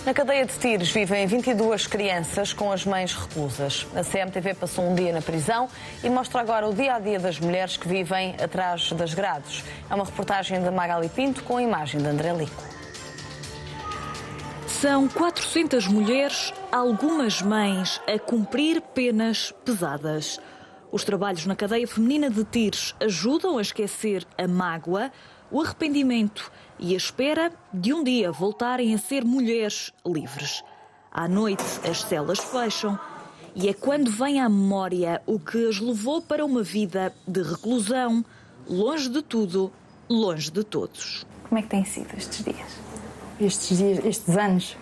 Na cadeia de Tires vivem 22 crianças com as mães reclusas. A CMTV passou um dia na prisão e mostra agora o dia-a-dia das mulheres que vivem atrás das grades. É uma reportagem da Magali Pinto com a imagem de André Lico. São 400 mulheres, algumas mães, a cumprir penas pesadas. Os trabalhos na cadeia feminina de Tires ajudam a esquecer a mágoa, o arrependimento e a espera de um dia voltarem a ser mulheres livres. À noite, as celas fecham e é quando vem à memória o que as levou para uma vida de reclusão, longe de tudo, longe de todos. Como é que têm sido estes dias? Estes anos?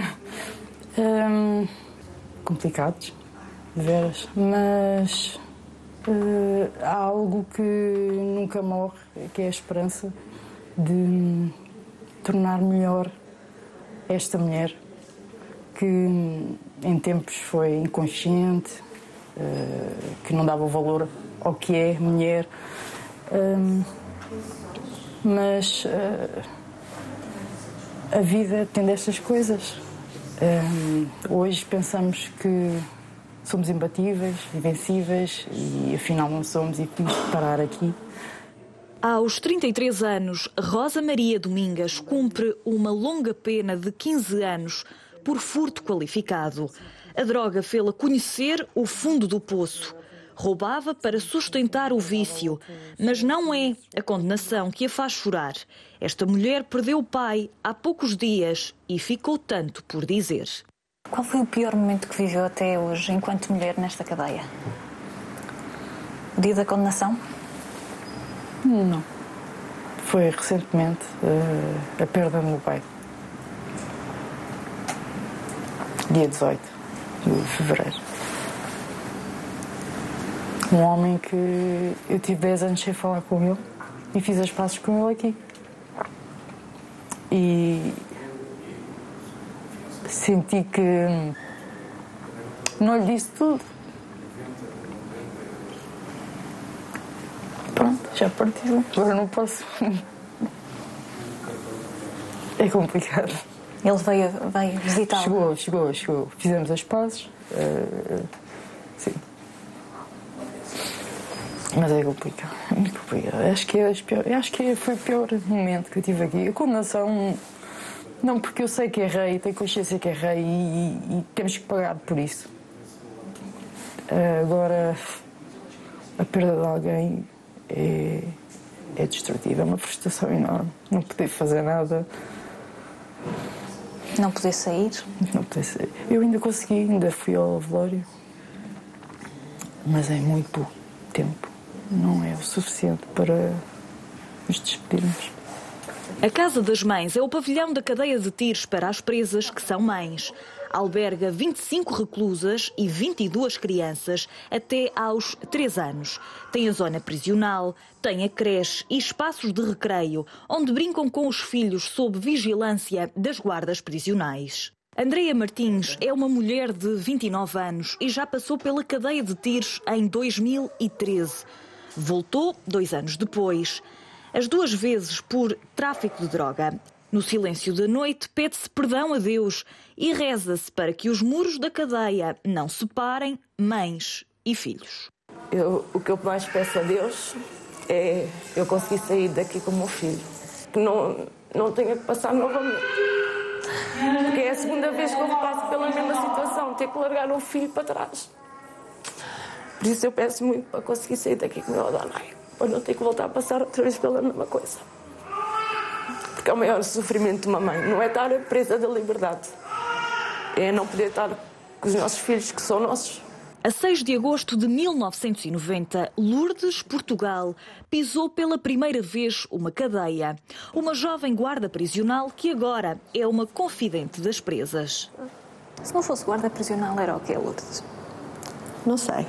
Complicados, de veras, mas há algo que nunca morre, que é a esperança de tornar melhor esta mulher que em tempos foi inconsciente, que não dava valor ao que é mulher, mas a vida tem destas coisas. Hoje pensamos que somos imbatíveis, invencíveis e afinal não somos e temos que parar aqui. Aos 33 anos, Rosa Maria Domingas cumpre uma longa pena de 15 anos por furto qualificado. A droga fê-la conhecer o fundo do poço. Roubava para sustentar o vício, mas não é a condenação que a faz chorar. Esta mulher perdeu o pai há poucos dias e ficou tanto por dizer. Qual foi o pior momento que viveu até hoje enquanto mulher nesta cadeia? O dia da condenação? Não. Foi recentemente a perda do meu pai. Dia 18 de fevereiro. Um homem que eu tive 10 anos sem falar com ele e fiz as pazes com ele aqui. E senti que não lhe disse tudo. Pronto, já partiu. Agora não posso. É complicado. Ele veio visitá-lo? Chegou. Fizemos as pazes. Sim. Mas é complicado. Muito complicado. Acho que foi o pior momento que eu tive aqui. A condenação, não, porque eu sei que errei, tenho consciência que errei e temos que pagar por isso. Agora, a perda de alguém é destrutiva, é uma frustração enorme. Não poder fazer nada. Não poder sair? Não poder sair. Eu ainda consegui, ainda fui ao velório. Mas é muito pouco tempo. Não é o suficiente para nos despedirmos. A Casa das Mães é o pavilhão da cadeia de Tires para as presas que são mães. Alberga 25 reclusas e 22 crianças até aos 3 anos. Tem a zona prisional, tem a creche e espaços de recreio, onde brincam com os filhos sob vigilância das guardas prisionais. Andreia Martins é uma mulher de 29 anos e já passou pela cadeia de Tires em 2013. Voltou 2 anos depois, as 2 vezes por tráfico de droga. No silêncio da noite, pede-se perdão a Deus e reza-se para que os muros da cadeia não separem mães e filhos. O que eu mais peço a Deus é eu conseguir sair daqui com o meu filho. Que não tenha que passar novamente. Porque é a segunda vez que eu passo pela mesma situação, ter que largar o filho para trás. Por isso eu peço muito para conseguir sair daqui com o meu Adonai, para não ter que voltar a passar outra vez pela mesma coisa. Porque é o maior sofrimento de uma mãe, não é estar presa da liberdade, é não poder estar com os nossos filhos que são nossos. A 6 de agosto de 1990, Lourdes, Portugal, pisou pela primeira vez uma cadeia. Uma jovem guarda prisional que agora é uma confidente das presas. Se não fosse guarda prisional, era o quê, Lourdes? Não sei.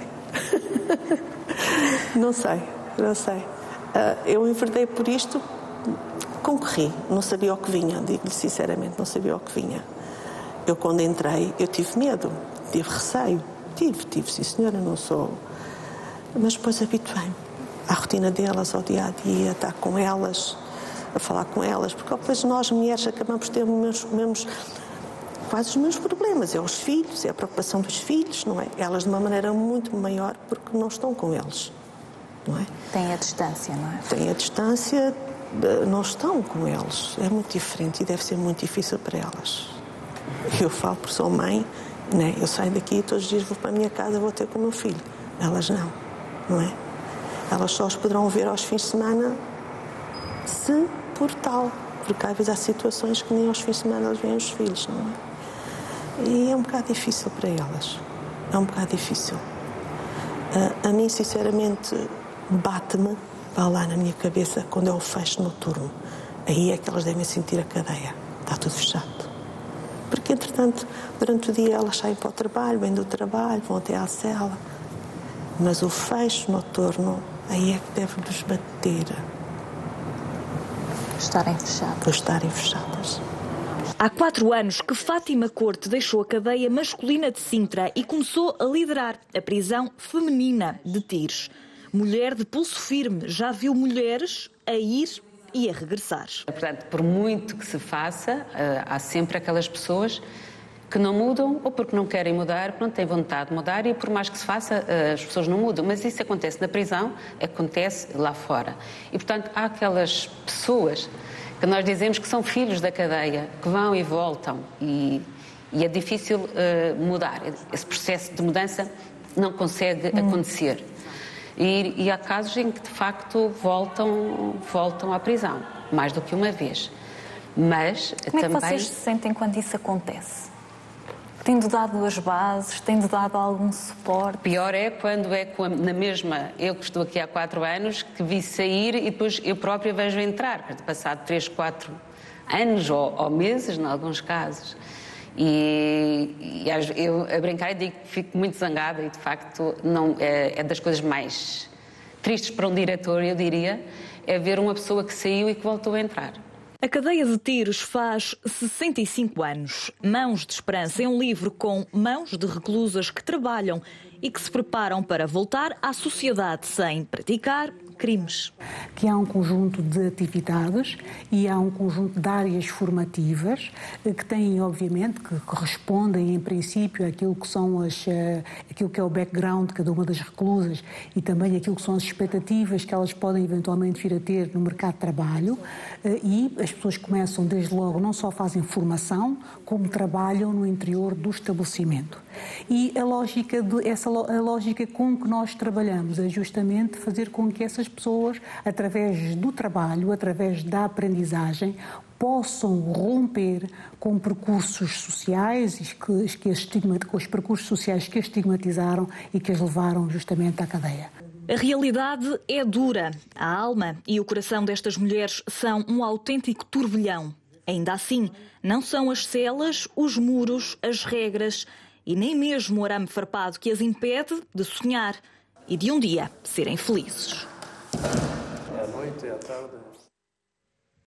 Não sei. Eu enverdei por isto, concorri, não sabia o que vinha, digo-lhe sinceramente, não sabia o que vinha. Eu quando entrei, eu tive medo, tive receio. Tive, sim senhora, não sou... Mas depois habituei-me à rotina delas, ao dia-a-dia, a estar com elas, a falar com elas, porque depois nós, mulheres, acabamos por ter os mesmos quais os meus problemas? É os filhos, é a preocupação dos filhos, não é? Elas de uma maneira muito maior porque não estão com eles, não é? Tem a distância, não é? Tem a distância, não estão com eles. É muito diferente e deve ser muito difícil para elas. Eu falo por sou mãe, né? Eu saio daqui e todos os dias vou para a minha casa, vou ter com o meu filho. Elas não, não é? Elas só os poderão ver aos fins de semana se por tal. Porque às vezes há situações que nem aos fins de semana elas veem os filhos, não é? E é um bocado difícil para elas. É um bocado difícil. A mim, sinceramente, bate-me, vá lá na minha cabeça, quando é o fecho noturno. Aí é que elas devem sentir a cadeia. Está tudo fechado. Porque, entretanto, durante o dia elas saem para o trabalho, vêm do trabalho, vão até à cela. Mas o fecho noturno, aí é que deve-nos bater. Estarem fechadas. Há 4 anos que Fátima Corte deixou a cadeia masculina de Sintra e começou a liderar a prisão feminina de Tires. Mulher de pulso firme, já viu mulheres a ir e a regressar. Portanto, por muito que se faça, há sempre aquelas pessoas que não mudam ou porque não querem mudar, porque não têm vontade de mudar e por mais que se faça, as pessoas não mudam. Mas isso acontece na prisão, acontece lá fora. E, portanto, há aquelas pessoas que nós dizemos que são filhos da cadeia, que vão e voltam e é difícil mudar. Esse processo de mudança não consegue acontecer. E há casos em que, de facto, voltam à prisão, mais do que uma vez. Mas como também... é que vocês se sentem quando isso acontece? Tendo dado as bases, tendo dado algum suporte? Pior é quando na mesma, eu que estou aqui há 4 anos, que vi sair e depois eu própria vejo entrar, passado 3, 4 anos ou meses, em alguns casos. E eu, a brincar, digo que fico muito zangada e, de facto, não, é das coisas mais tristes para um diretor, eu diria, é ver uma pessoa que saiu e que voltou a entrar. A cadeia de Tires faz 65 anos. Mãos de Esperança é um livro com mãos de reclusas que trabalham e que se preparam para voltar à sociedade sem praticar crimes. Que há um conjunto de atividades e há um conjunto de áreas formativas que têm, obviamente, que correspondem em princípio àquilo que são aquilo que é o background de cada uma das reclusas e também aquilo que são as expectativas que elas podem eventualmente vir a ter no mercado de trabalho, e as pessoas começam desde logo, não só fazem formação, como trabalham no interior do estabelecimento. E a lógica com que nós trabalhamos é justamente fazer com que essas pessoas, através do trabalho, através da aprendizagem, possam romper com percursos sociais com os percursos sociais que as estigmatizaram e que as levaram justamente à cadeia. A realidade é dura. A alma e o coração destas mulheres são um autêntico turbilhão. Ainda assim, não são as celas, os muros, as regras e nem mesmo o arame farpado que as impede de sonhar e de um dia serem felizes. À noite e à tarde.